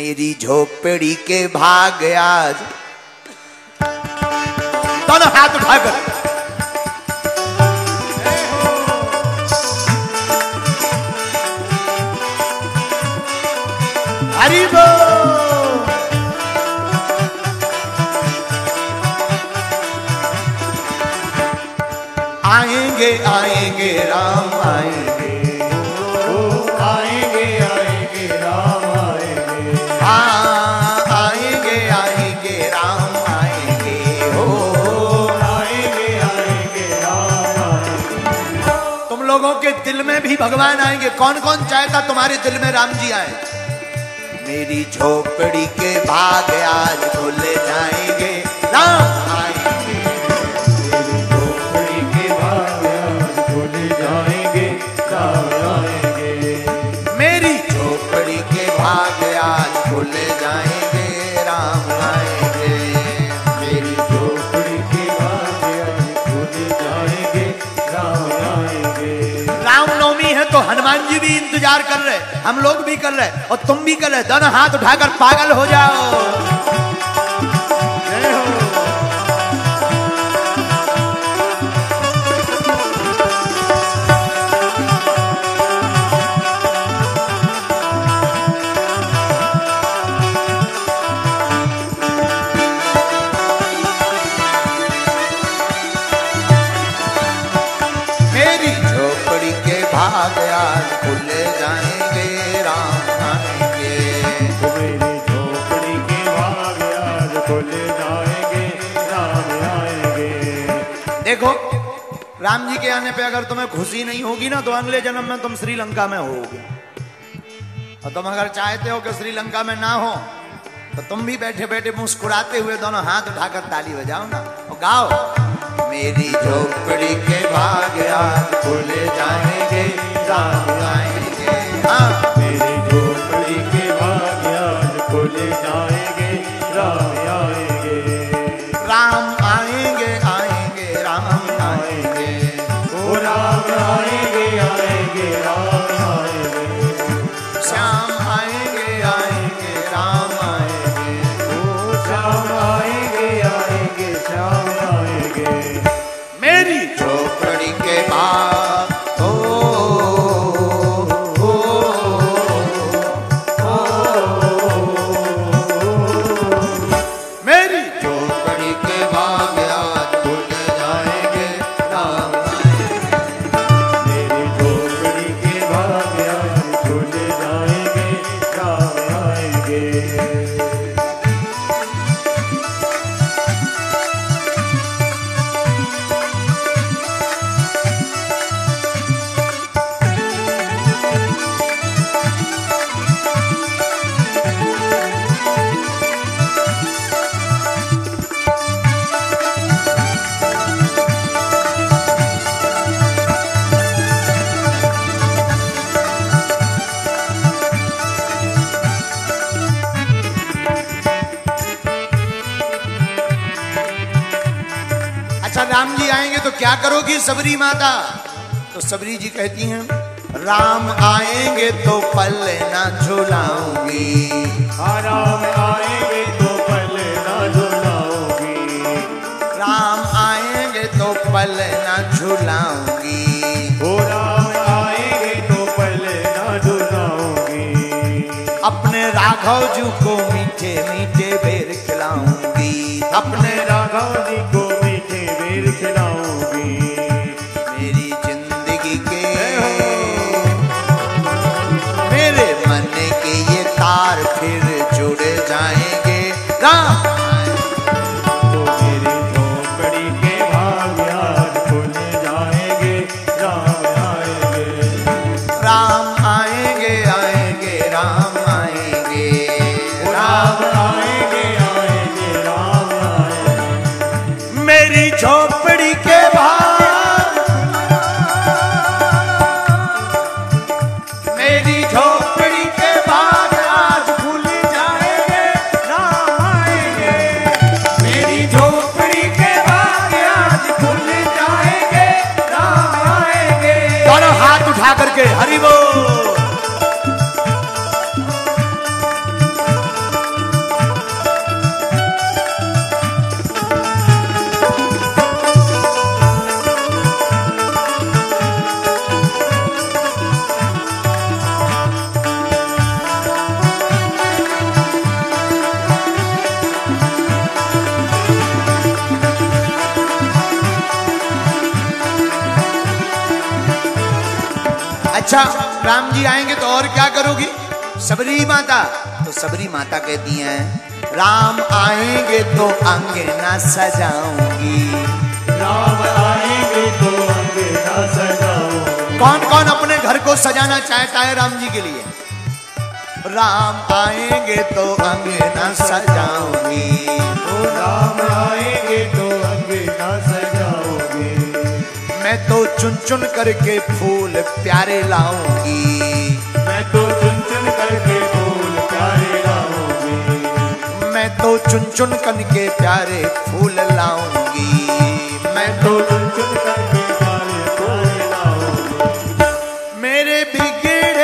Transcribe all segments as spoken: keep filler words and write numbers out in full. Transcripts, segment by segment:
मेरी झोपड़ी के भाग आज, दोनों हाथ उठाकर हरि बोल। आएंगे आएंगे राम आएंगे, ओ आएंगे आएंगे राम आएंगे, आ आएंगे आएंगे राम आएंगे, हो आएंगे आएंगे राम आएंगे। तुम लोगों के दिल में भी भगवान आएंगे। कौन कौन चाहता तुम्हारे दिल में राम जी आए? मेरी झोपड़ी के भाग आज खुल जाएंगे, राम आएंगे। मेरी झोपड़ी के भाग आज खुल जाएंगे, राम आएंगे। मेरी झोपड़ी के भाग आज खुल जाएंगे, राम आएंगे। मेरी झोपड़ी के भाग आज खुल जाएंगे, राम आएंगे। रामनवमी है तो हनुमान जी भी इंतजार कर रहे, हम लोग भी कर रहे और तुम भी कर रहे। दोनों हाथ उठाकर पागल हो जाओ। जय हो। मेरी झोपड़ी के भाग आज खुल जाएंगे, राम आएंगे। मेरी झोपड़ी के भाग आज खुल जाएंगे, राम आएंगे। देखो, राम जी के आने पे अगर तुम्हें खुशी नहीं होगी ना तो अगले जन्म में तुम श्रीलंका में होगे। और तुम अगर चाहते हो कि श्रीलंका में ना हो तो तुम भी बैठे बैठे मुस्कुराते हुए दोनों हाथ उठाकर ताली बजाओ ना और गाओ। मेरी झोपड़ी के भाग आज खुल जाएंगे, राम आएंगे। हाँ, मेरी झोपड़ी के भाग आज खुल जाएंगे, राम आएंगे। राम आएंगे आएंगे राम आएंगे, ओ राम आएंगे आएंगे राम आएंगे। श्याम आएंगे आएंगे राम आएंगे। ओ श्याम आएंगे आएंगे श्याम आएंगे। मेरी झोपड़ी के भाग ओ, ओ, ओ, मेरी झोपड़ी के भाग आज खुल जाएंगे, राम आएंगे। मेरी झोपड़ी के भाग आज खुल जाएंगे, राम आएंगे। अच्छा, राम जी आएंगे तो क्या करोगी सबरी माता? तो सबरी जी कहती हैं, राम आएंगे तो पल्ले ना झुलाऊंगी, राम आएंगे तो पल्ले ना झुलाऊंगी, राम आएंगे तो पल्ले ना झुलाऊंगी। ओ राम आएंगे तो पल्ले ना झुलाऊंगी। अपने राघव जी को मीठे मीठे बेर खिलाऊंगी, अपने राघव जी को मीठे बेर खिलाऊंगी। मेरी जिंदगी के मेरे मन के ये तार फिर जुड़ जाएंगे, राम तो मेरी झोपड़ी के भाग आज खुल जाएंगे, राम आएंगे। राम आएंगे आएंगे राम आएंगे, राम आएंगे आएंगे राम आएंगे। अच्छा राम जी आएंगे तो और क्या करोगी? सबरी माता, तो सबरी माता कहती हैं राम आएंगे तो अंगना सजाऊंगी। राम आएंगे तो अंगना सजाऊंगी। कौन कौन अपने घर को सजाना चाहता है राम जी के लिए? राम आएंगे तो अंगना सजाऊंगी। ओ राम आएंगे तो अंगना सजाऊंगी। मैं तो चुन चुन करके फूल प्यारे लाऊंगी। मैं तो चुन चुन करके फूल प्यारे लाऊंगी। मैं तो चुन चुन करके प्यारे फूल लाऊंगी। मैं तो चुन चुन करके प्यारे फूल लाऊंगी। मेरे बिगड़े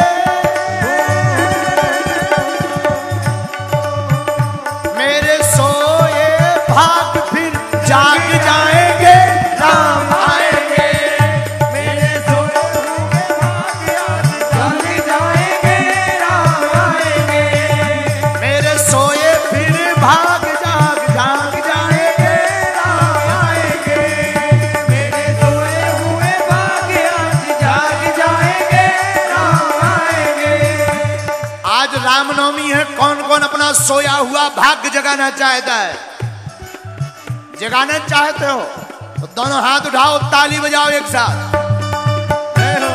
मेरे सोए भाग फिर जाग जाएंगे। राम आएंगे मेरे सोए हुए भाग आज जाग जाएंगे। राम आएंगे मेरे सोए फिर भाग जाग जाग जाएंगे। राम आएंगे मेरे सोए हुए भाग आज जाग जाएंगे। राम आएंगे। आज रामनवमी है, कौन कौन अपना सोया हुआ भाग्य जगाना चाहता है? जगाना चाहते हो तो दोनों हाथ उठाओ, ताली बजाओ एक साथ। जय हो।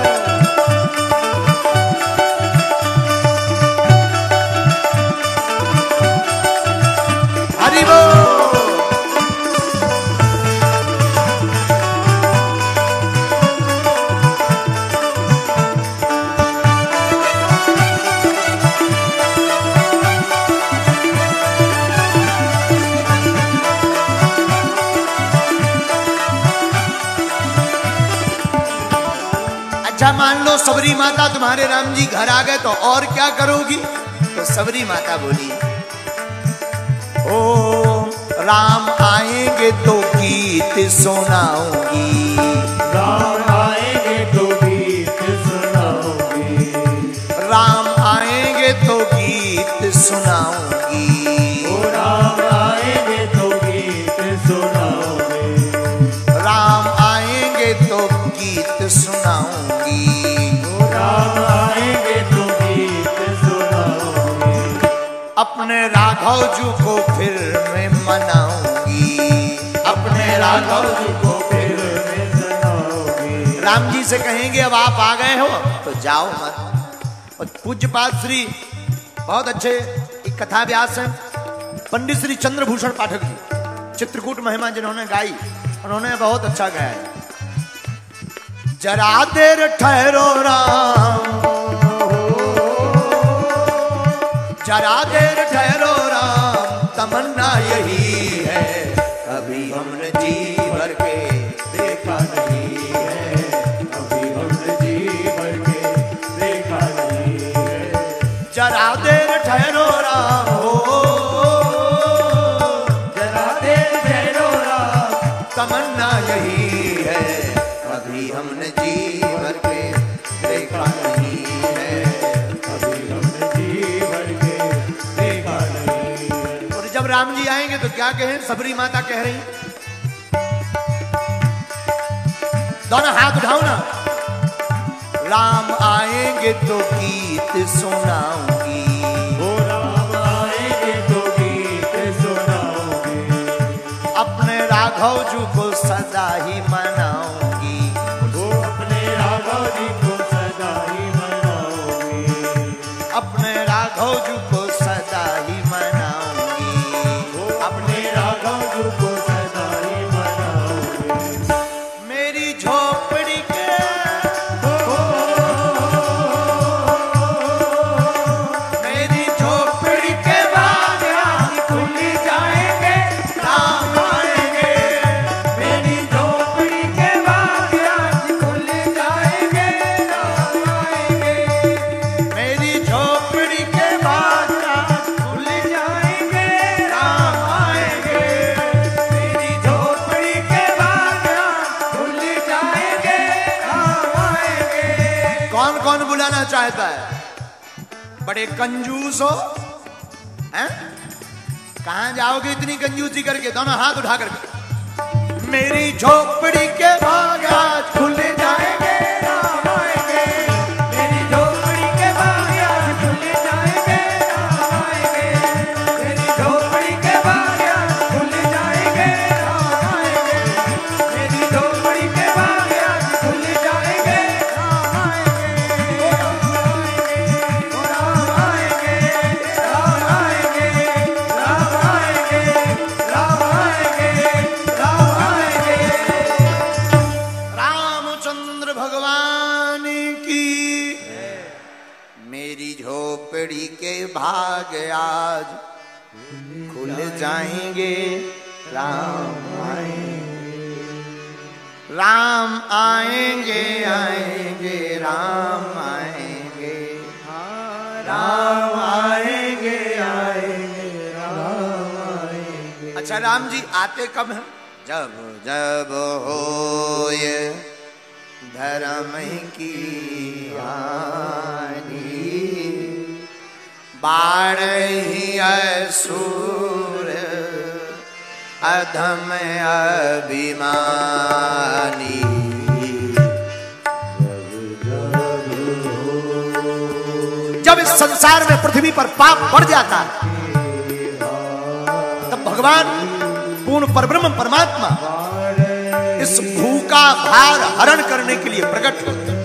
हरि बोल। अच्छा मान लो सबरी माता तुम्हारे राम जी घर आ गए तो और क्या करोगी? तो सबरी माता बोली ओ राम आएंगे तो गीत सुनाऊंगी। राम आएंगे तो गीत सुनाऊंगी। राम आएंगे तो गीत सुनाऊंगी। ओ राम आएंगे तो गीत सुनाऊंगी। राम आएंगे तो गीत सुनाऊंगी। ओ राम आएंगे तो गीत सुनाऊंगी। अपने राघव जी को फिर मैं मनाऊंगी। अपने राघव जी को फिर मैं सुनाऊंगी। राम जी से कहेंगे अब आप आ गए हो तो जाओ मत। और पूज्य पाद श्री बहुत अच्छे एक कथा व्यास है पंडित श्री चंद्रभूषण पाठक जी, चित्रकूट महिमा जिन्होंने गाई, उन्होंने बहुत अच्छा गाया है। जरा देर ठहरो राम, जरा देर ठहरो राम, तमन्ना यही है अभी हमने जी भर के देखा नहीं है। अभी हमने जी भर के देखा नहीं है। जरा देर ठहरो राम हो, जरा देर ठहरो राम, तमन्ना यही है अभी हमने जी भर के देखा नहीं है। अभी हमने जी भर के देखा नहीं है। और जब राम जी आएंगे तो क्या कहें? सबरी माता कह रही दोनों हाथ उठाओ ना। राम आएंगे तो गीत सुनाऊंगी। ओ राम आएंगे तो गीत सुनाऊंगी। अपने राघव जी को सदा ही मनाऊंगी। वो अपने राघव जी को सदा ही मनाऊंगी। अपने राघव जी को सदा ही मनाऊंगी। वो अपने राघव जी को सदा ही मनाऊंगी। मेरी झोपड़ी के मेरी झोपड़ी के बाग आज खुल जाएंगे। राम आएंगे मेरी झोपड़ी के बाग आज खुल जाएंगे। राम आएंगे मेरी झोपड़ी के बाग आज खुल जाएंगे। राम आएंगे मेरी झोपड़ी के बाग आज खुल जाएंगे। राम आएंगे। कौन कौन बुलाना चाहता है? बड़े कंजूस हो हैं? कहां जाओगे इतनी कंजूसी करके? दोनों हाथ उठा करके। मेरी झोपड़ी के बाग आज खुल जाएंगे। राम आएंगे आज खुल जाएंगे, राम आएंगे, राम आएंगे आएंगे राम आएंगे, राम आएंगे आएंगे राम आएंगे। अच्छा राम जी आते कब हैं? जब जब होए धर्म की हानि, बाढ़ ही असुर अधम अभिमानी। जब इस संसार में पृथ्वी पर पाप बढ़ जाता है तब भगवान पूर्ण परब्रह्म परमात्मा इस भू का भार हरण करने के लिए प्रकट होते हैं।